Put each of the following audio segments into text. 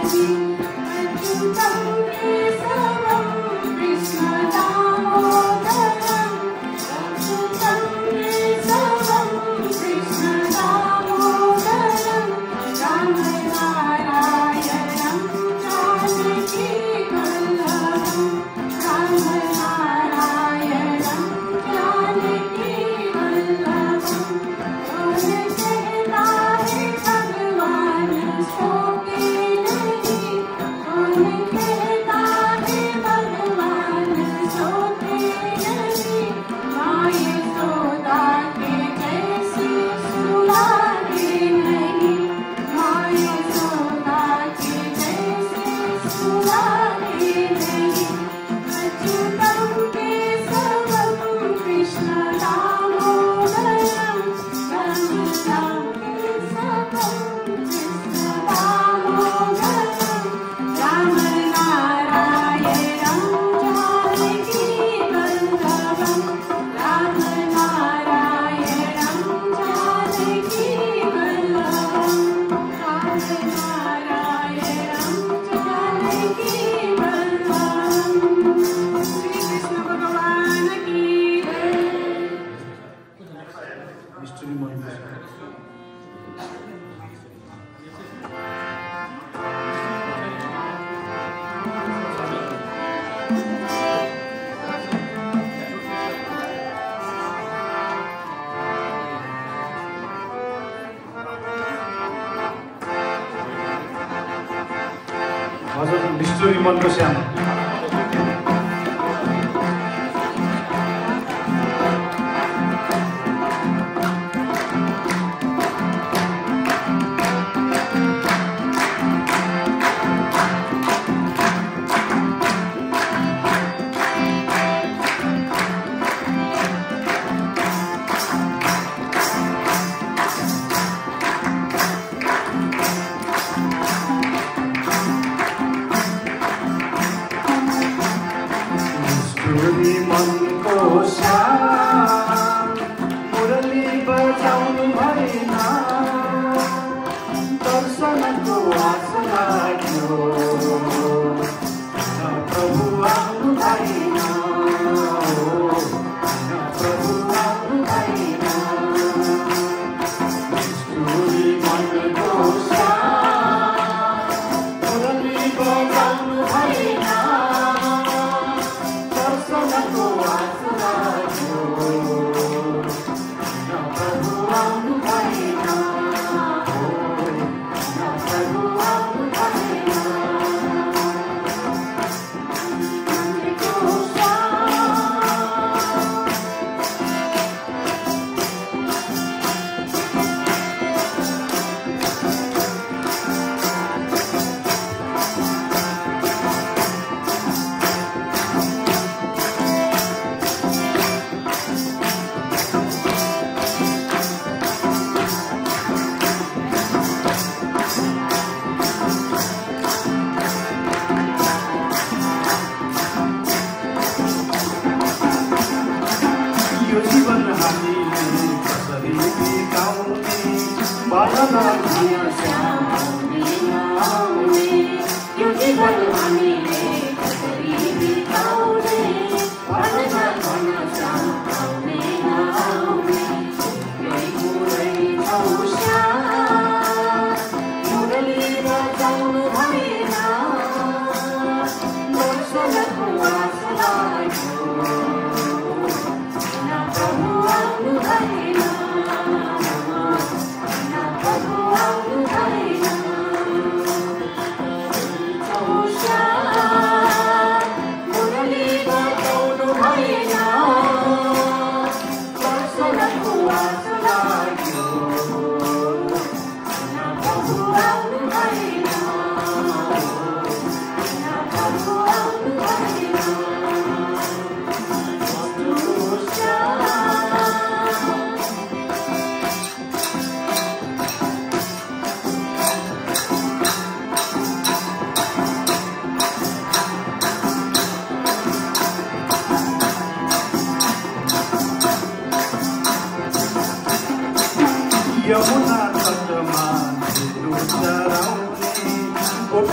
भजन निष्ठुरी मनको श्याम।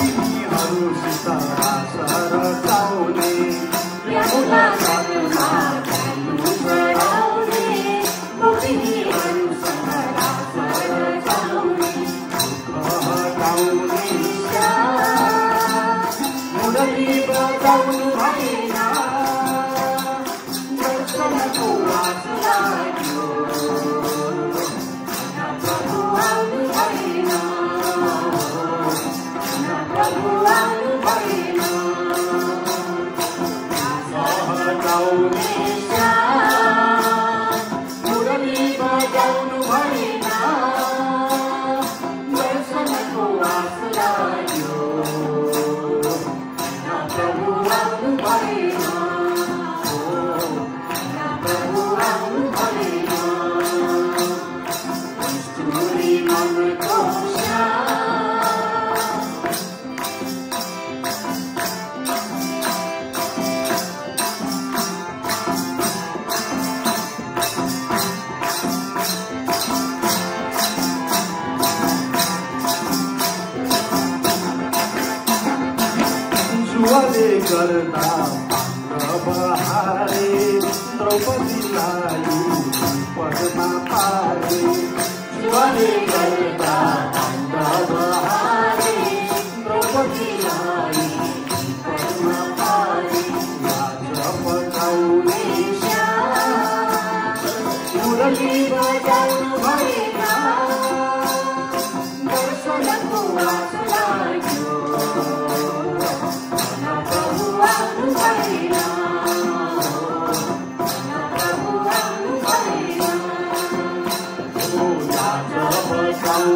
तिमीहरूसित हाँस रचाउने यमुना तटमा जानु गराउने गोपिनीहरूसँग हाँस रचाउने हटाउने मुरली बजाउनु भएन दर्शनको आस लाग्यो प्रभु आउनु भएन प्रभु आउनु भएन हटाउने मुरली बजाउनु भएन दर्शनको आस लाग्यो प्रभु आउनु भएन प्रभु आउनु भएन निष्ठुरी मनको जुवाले गर्दा बहारे द्रौपदीलाई पदमा पारे जुवाले गर्दा बहारे द्रौपदीलाई पदमा पारे लाज पठाउने मुरली बजाउनु भएन दर्शनको आस लाग्यो प्रभु आउनु भएन प्रभु आउनु भएन लाज पठाउने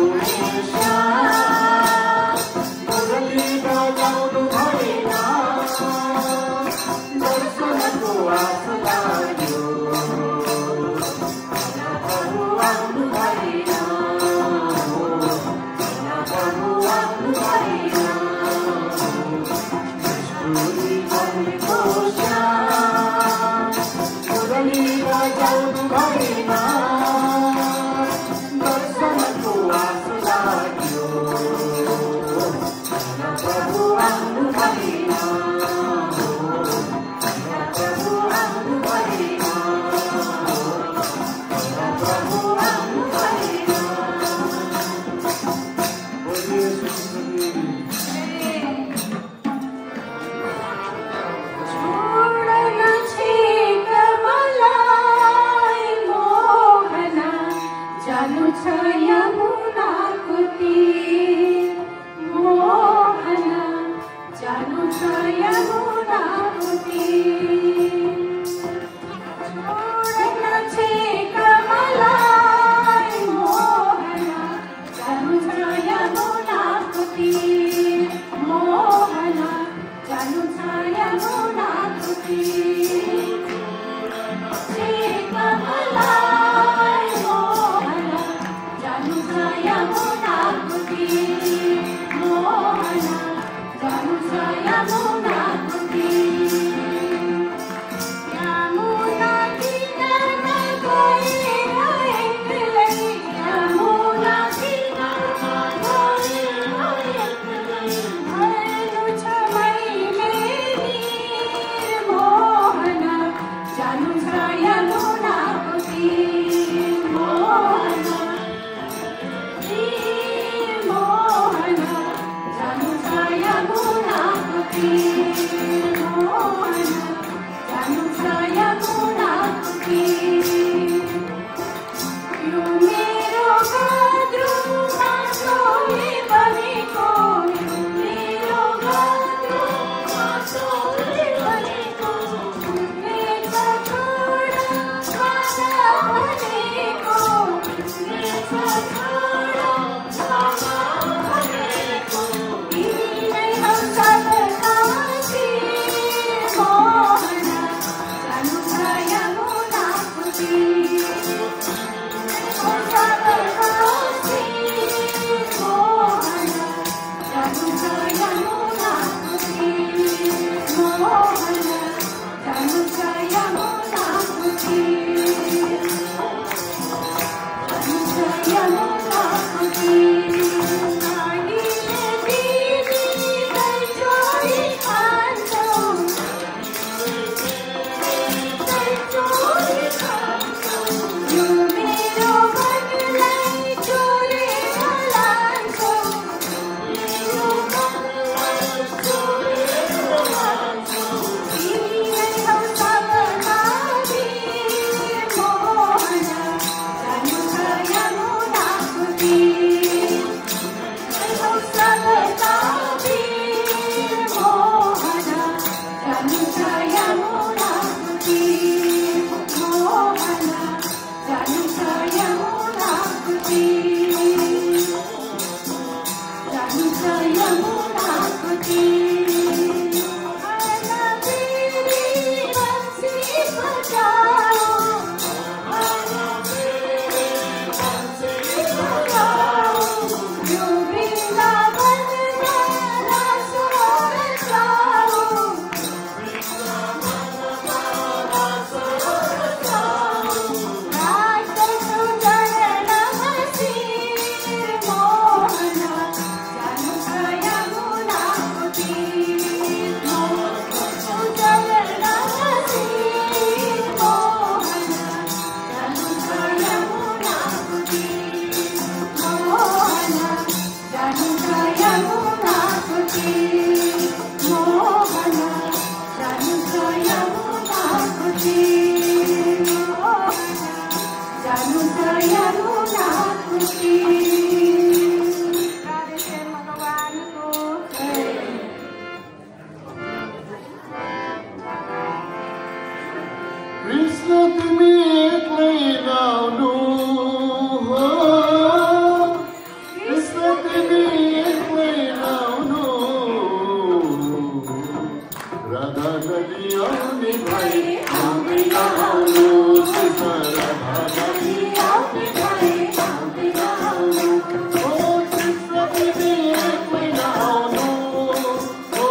आउने भए आउँदैन आउनु कृष्ण राधानली आउने भए आउँदैन आउनु ओ कृष्ण तिमी एक्लै नआउनु ओ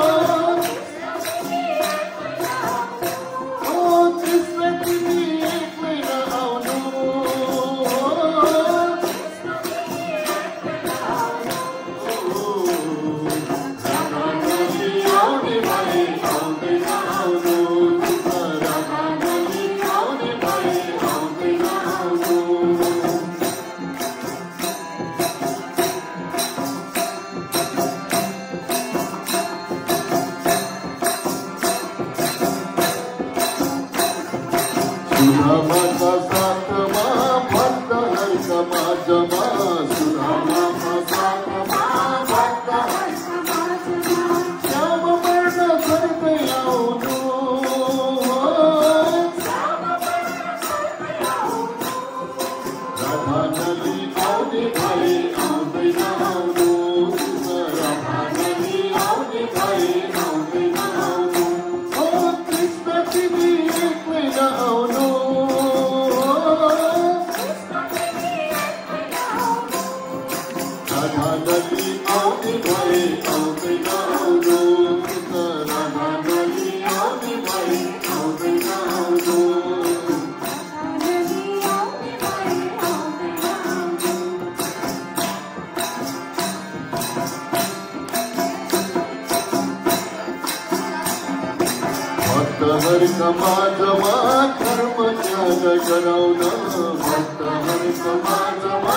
कृष्ण तिमी एक्लै नआउनु राधानली आउने भए आउँदैन आउनु कृष्ण राधानली आउने भए आउँदैन आउनु सुधामाका साथमा भक्तहरूका माझमा सुधामाका साथमा भक्तहरूका माझमा श्याम वर्ण गर्दै आउनु राधानली आउने भए आउँदैन आउनु राधानली आउने भए आउँदैन आउनु ओ कृष्ण तिमी एक्लै नआउनु राधानली आउने भए आउँदैन आउनु कृष्ण राधानली आउने भए आउँदैन आउनु भक्तहरूका माझमा कर्म त्याग गराउन भक्तहरूका माझमा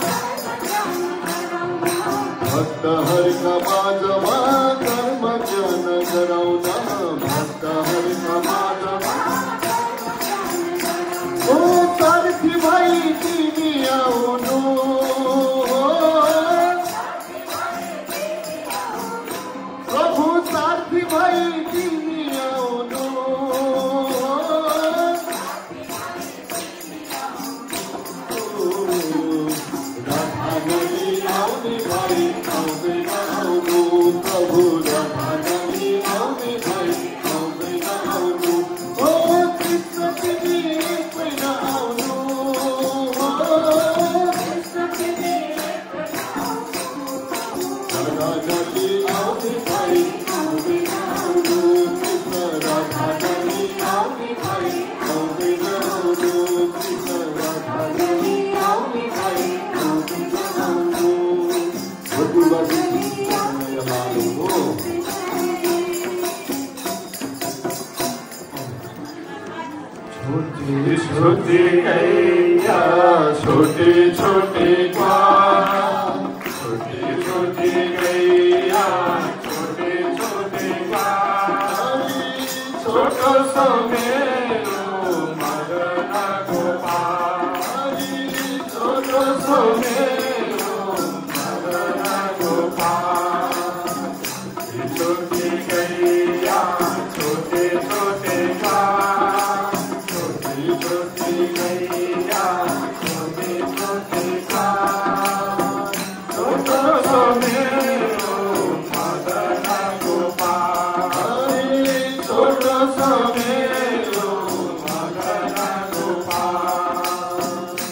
कर्म त्याग गराउन भक्तहरूका माझमा ओ सारथी भाइ तिमी आउनु प्रभु सारथी भाइ तिमी आउनु राधानली आउने भए आउँदैन आउनु प्रभु राधानली आउने भए आउँदैन आउनु ओ कृष्ण तिमी एक्लै नआउनु राधानली आउने भए आउँदैन आउनु कृष्ण राधानली आउने भए आउँदैन आउनु कृष्ण राधानली आउने भए आउँदैन आउनु छोटी छोटी गैया छोटे छोटे ग्वाल छोटी छोटी गैया छोटे छोटे ग्वाल छोटो सो मेरो मदना गोपाल छोटो सो मेरो मदना गोपाल छोटी गैया छोटे छोटे ग्वाल छोटी छोटी गैया छोटे छोटे ग्वाल छोटो सो मेरो मदना गोपाल छोटो सो मेरो मदना गोपाल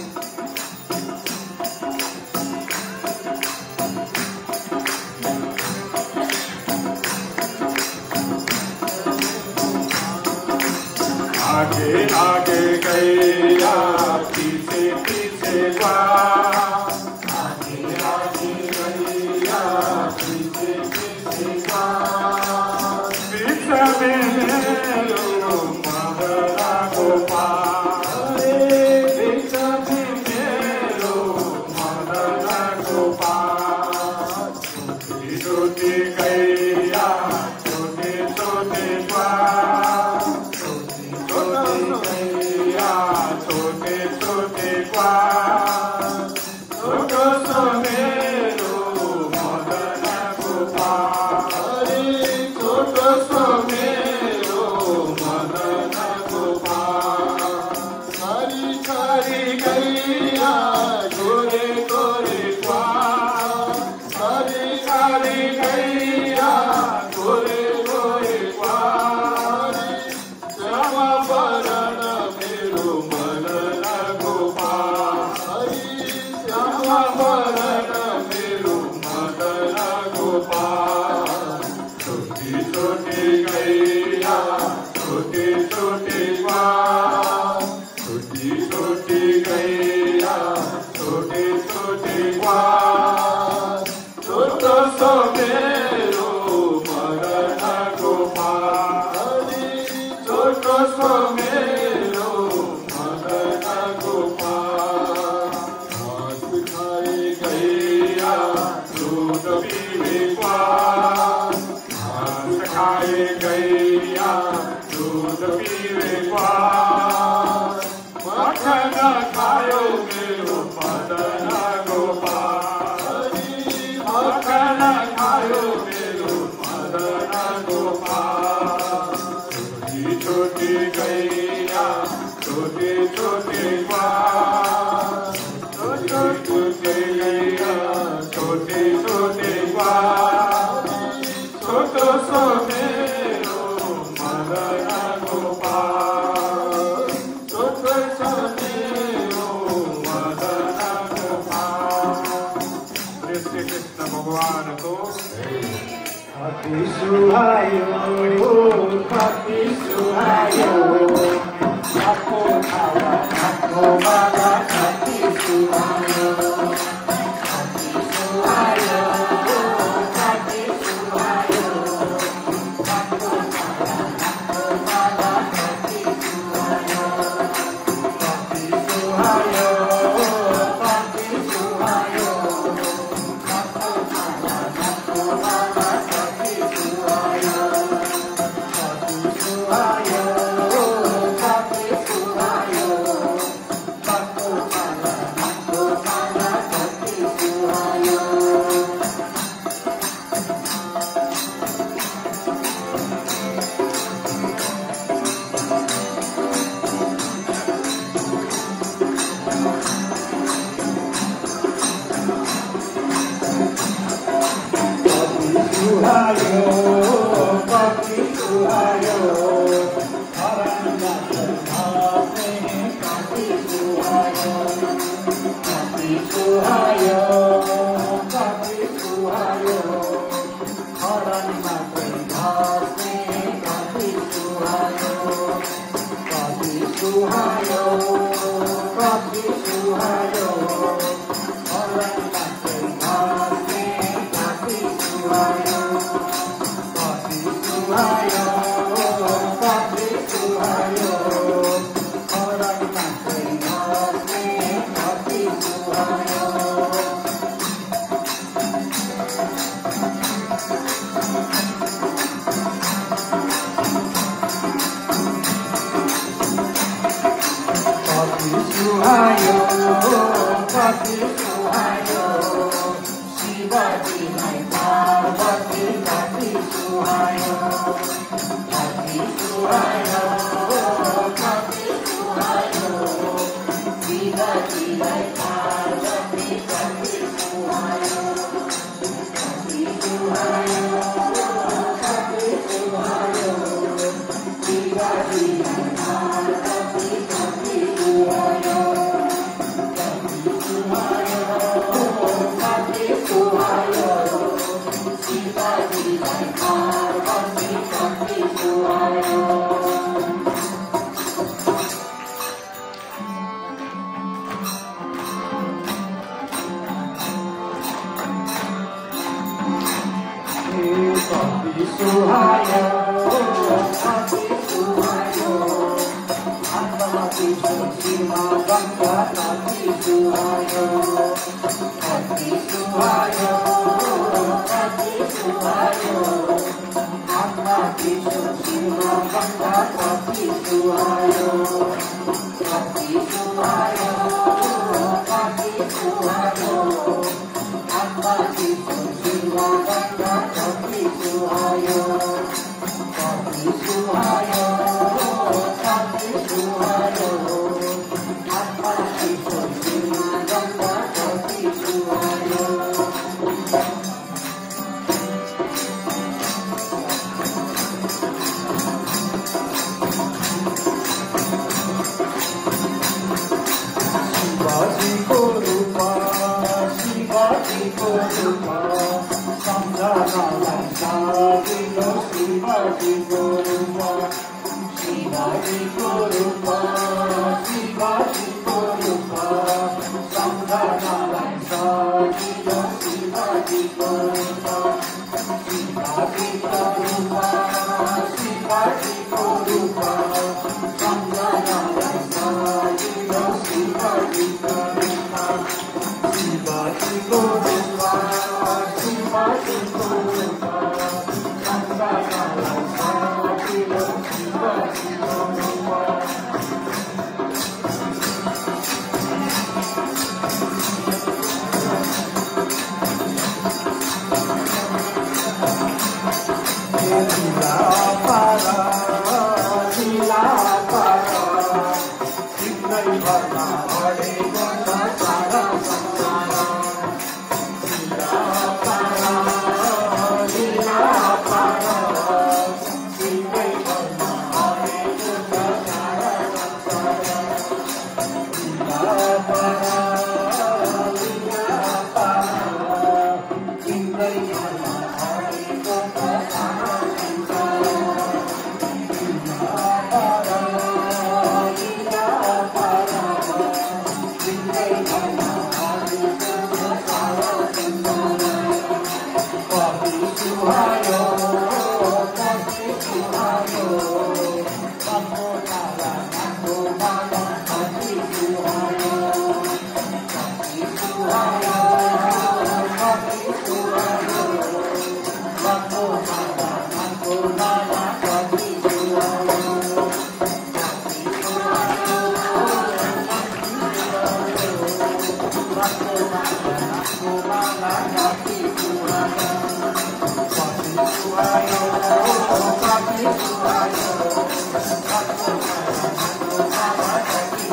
आगे आगे गैया पीछे पीछे ग्वाल आगे आगे गैया पीछे पीछे ग्वाल पीछे मेरो मदना गोपाल पीछे मेरो मदना गोपाल छोटी छोटी गैया छोटे छोटे ग्वाल छोटे छोटे ग्वाल छोटो सो मेरो मदना गोपाल छोटो सो मेरो मदना गोपाल कारी कारी गैया गोरे गोरे ग्वाल कारी कारी गैया Suhayo, Kati Suhayo, Ako Tawa, Ako Mala, Kati Suhayo, Kati Suhayo, Kati Suhayo, Ako Tawa, Ako Mala, Kati Suhayo, Kati Suhayo, Kati Suhayo, Ako Tawa, Ako Mala, Kati Suhayo, Kati Suhayo, Kati Suhayo, Ako Tawa, Ako Mala, Kati Suhayo. Suhayo, Kati Suhayo, Haranda Sarvate, Kati Suhayo, Kati Suhayo, Kati Suhayo, Haranda Sarvate, Kati Suhayo, Kati Suhayo, Kati Suhayo, Haranda Sarvate, Kati Suhayo, Kati Suhayo, Kati Suhayo, Haranda Sarvate, Kati Suhayo. Kati Suhayo, Kati Suhayo, Shivaji Mai Parvati, Kati Suhayo, Kati Suhayo, Kati Suhayo, Shivaji Mai Parvati, Kati Suhayo, Kati Suhayo, Kati Suhayo, Shivaji Mai Parvati, Kati Suhayo, Kati Suhayo, Kati Suhayo, Shivaji Mai Parvati, Kati Suhayo. Kati Suhayo, Kati Suhayo, Atmati Sima Bangga, Kati Suhayo, Kati Suhayo, Kati Suhayo, Atmati Sima Bangga, Kati Suhayo, Kati Suhayo, Kati Suhayo, Atmati Sima Bangga, Kati Suhayo, Kati Suhayo, Kati Suhayo, Atmati Sima Bangga, Kati Suhayo. Shivaji ko rupa, Shivaji ko rupa, samjhana lai saadilo. Shivaji ko rupa, Shivaji ko rupa, Shivaji ko rupa, samjhana lai saadilo. Shivaji ko rupa, Shivaji ko rupa, Shivaji ko rupa, samjhana lai saadilo. Shivaji ko rupa, Shivaji ko rupa, Shivaji ko rupa, samjhana lai saadilo. Shivaji ko rupa. Lila para, Lila para, Eklai bharna hare ganga sara samsara. Lila para, Lila para, Eklai bharna hare ganga sara samsara. Lila para, Lila para, Eklai bharna hare ganga Suhayo,